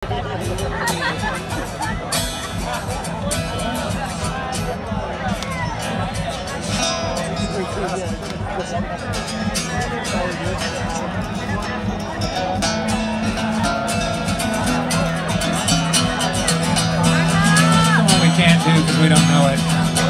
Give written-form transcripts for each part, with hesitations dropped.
We can't do because we don't know it.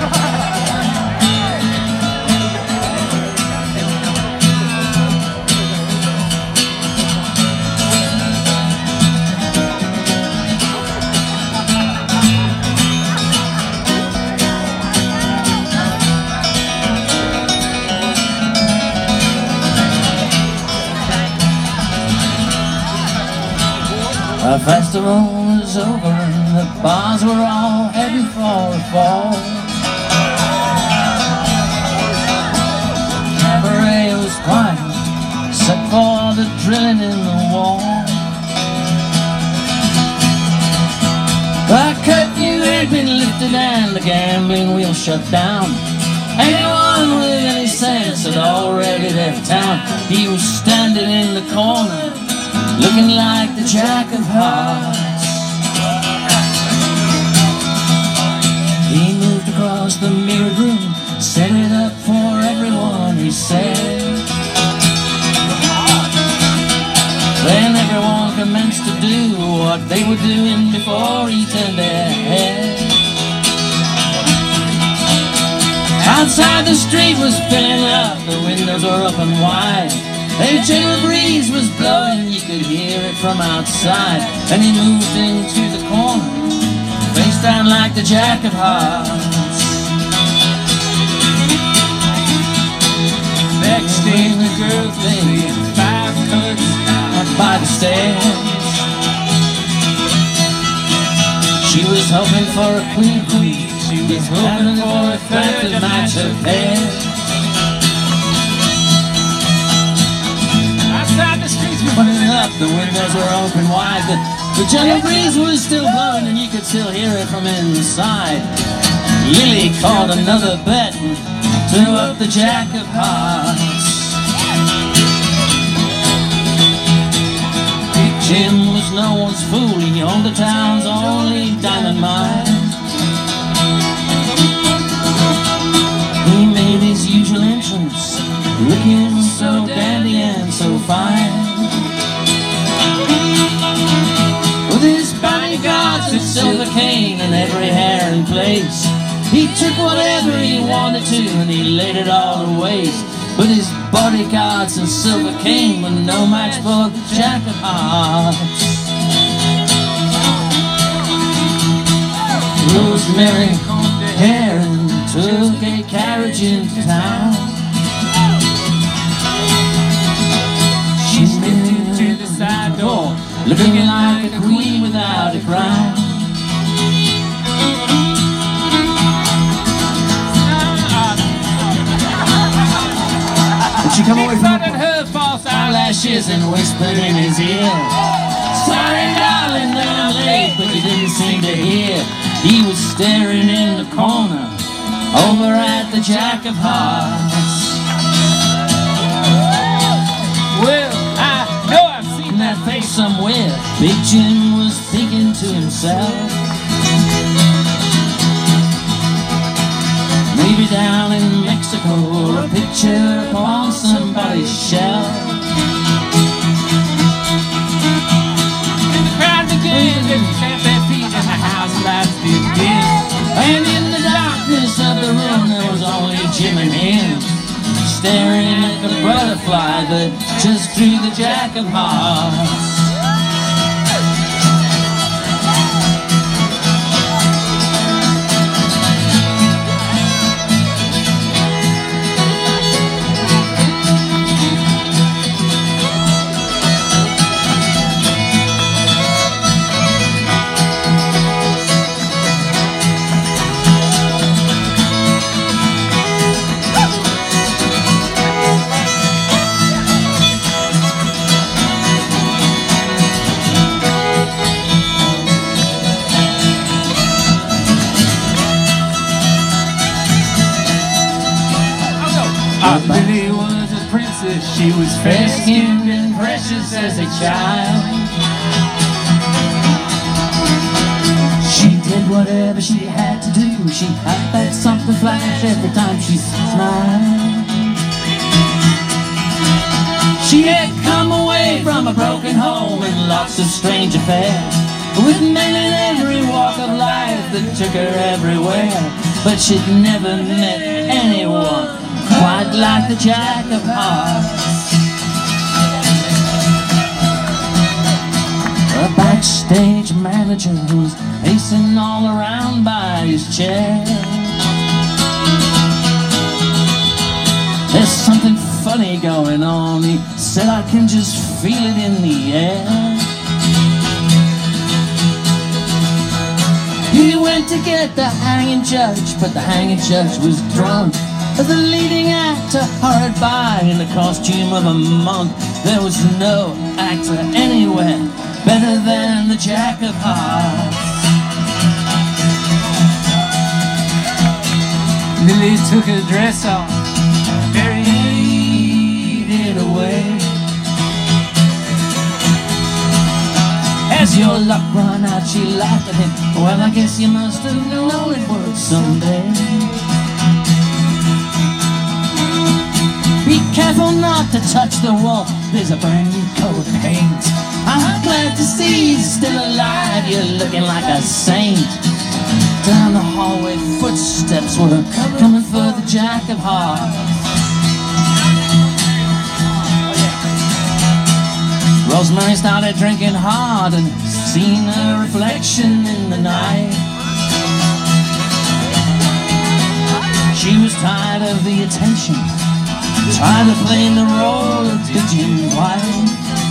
The festival was over and the bars were all heading for a fall. Cabaret was quiet, except for the drilling in the wall. The curfew had been lifted and the gambling wheel shut down. Anyone with any sense had already left town. He was standing in the corner, looking like the Jack of Hearts. He moved across the mirrored room, set it up for everyone, he said. Then everyone commenced to do what they were doing before he turned their head. Outside the street was filling up, the windows were open wide. A gentle breeze was blowing, you could hear it from outside. And he moved into the corner, face down like the Jack of Hearts. Next in the girl thing, 5 cooks up by the stairs. She was hoping for a queen, she was hoping for a third to match her pairs. Running up, the windows were open wide, but the gentle breeze was still blowing and you could still hear it from inside. Lily caught another bet and threw up the Jack of Hearts. Big Jim was no one's fool, he owned the town's only diamond mine. He made his usual entrance, looking so dandy and so fine. With his bodyguards with silver cane and every hair in place, he took whatever he wanted to and he laid it all to waste. But his bodyguards and silver cane were no match for the Jack of Hearts. Rosemary combed her hair and took a carriage into town. She stepped into the side door, looking like a queen without a crown. And she come away from her false eyelashes and whispered in his ear, "Sorry darling that I'm late," but he didn't seem to hear. He was staring in the corner, over at the Jack of Hearts. Well, I know I've seen that face somewhere. Big Jim was thinking to himself, maybe down in Mexico, or a picture upon somebody's shelf. And the crowd began to stamp their feet and the house lights began. And in the darkness of the room there was only Jim and him, staring at the butterfly that just drew the Jack of Hearts. Lily was a princess, she was fair-skinned and precious as a child. whatever she had to do, she had that something flash every time she smiled. She had come away from a broken home and lots of strange affairs, with men in every walk of life that took her everywhere. But she'd never met anyone quite like the Jack of Hearts. A backstage manager was pacing all around by his chair. There's something funny going on, he said, I can just feel it in the air. He went to get the hanging judge, but the hanging judge was drunk. As the leading actor hurried by in the costume of a monk, there was no actor anywhere better than the Jack of Hearts. Lily took her dress off, buried it away. As your luck ran out, she laughed at him. Well, I guess you must have known it would someday. Be careful not to touch the wall, there's a brand new coat of paint. I'm glad to see you still alive, you're looking like a saint. Down the hallway, footsteps were coming for the Jack of Hearts. Rosemary started drinking hard and seen a reflection in the night. She was tired of the attention, tired of playing the role of Pigeon White.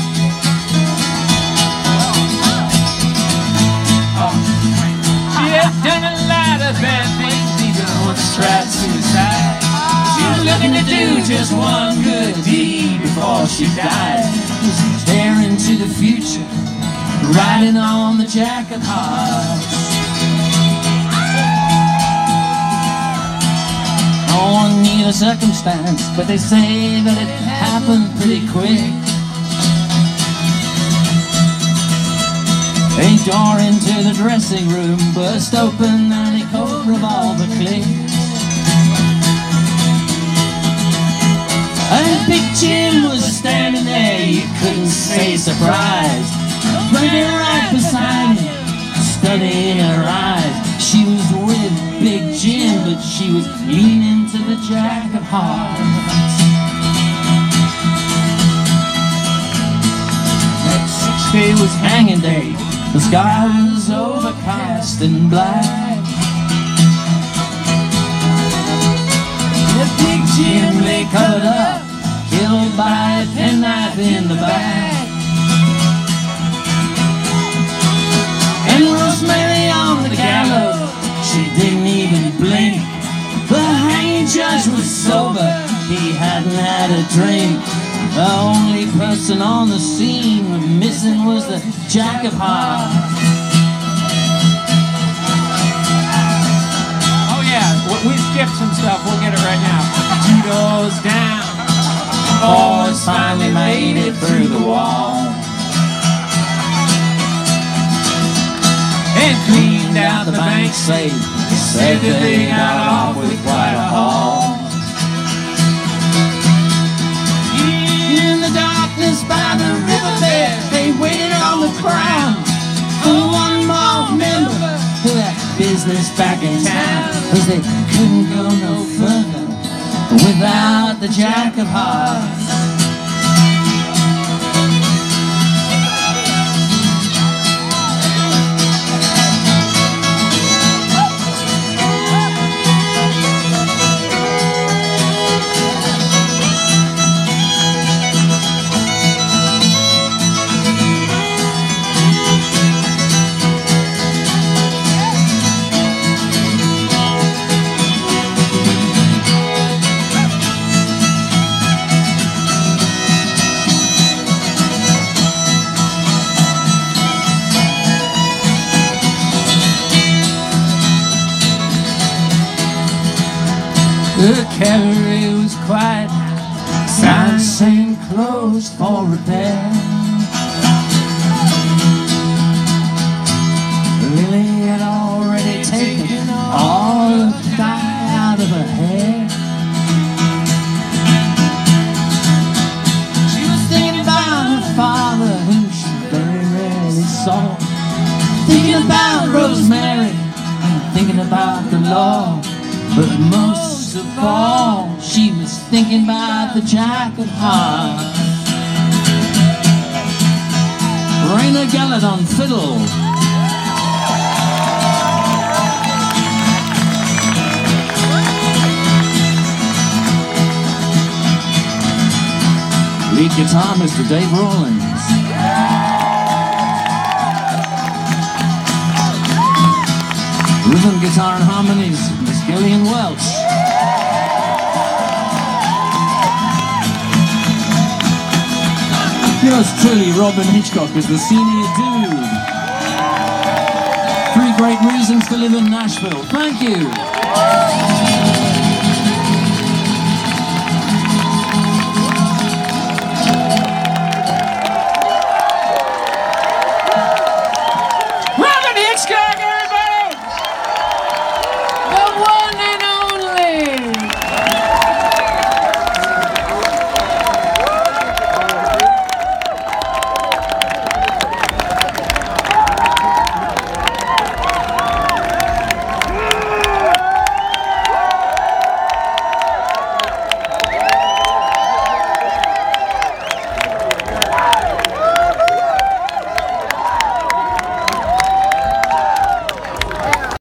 She had done a lot of bad things, even once tried suicide. She was looking to do just one good deed before she died. Staring to the future, riding on the Jack of Hearts. No one knew the circumstance, but they say that it happened pretty quick. A door into the dressing room burst open and a cold revolver clicked. And Big Jim was standing there, you couldn't say surprised, running right beside him, studying her eyes. She was with Big Jim, but she was leaning to the Jack of Hearts. Next day was hanging day, the sky was overcast and black. Big Jim lay covered up, killed by a penknife in the back. And Rosemary on the gallows, she didn't even blink. The hanging judge was sober, he hadn't had a drink. The only person on the scene missing was the Jack of Hearts. We skipped some stuff, we'll get it right now. 2 doors down, boys finally made it through the wall and cleaned out the bank safe. Said that they got off with quite a haul. In the darkness by the riverbed, they waited on the ground for one more member to that business back in town, 'cause they couldn't go no further without the Jack of Hearts. The cabaret was quiet, signs saying closed for repair. Lily had already thinking about Rosemary and thinking about the law. But most of all, she was thinking about the jacket heart. Raina Gallard on fiddle. Lead guitar, Mr. Dave Rawlings. Rhythm guitar and harmonies, Miss Gillian Welch. Yours truly, Robin Hitchcock, is the senior dude. 3 great reasons to live in Nashville. Thank you.